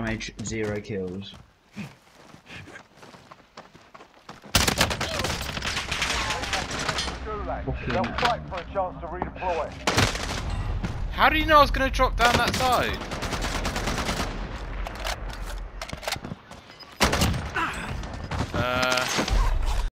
damage, 0 kills. They'll fight for a chance to redeploy. How do you know I was going to drop down that side?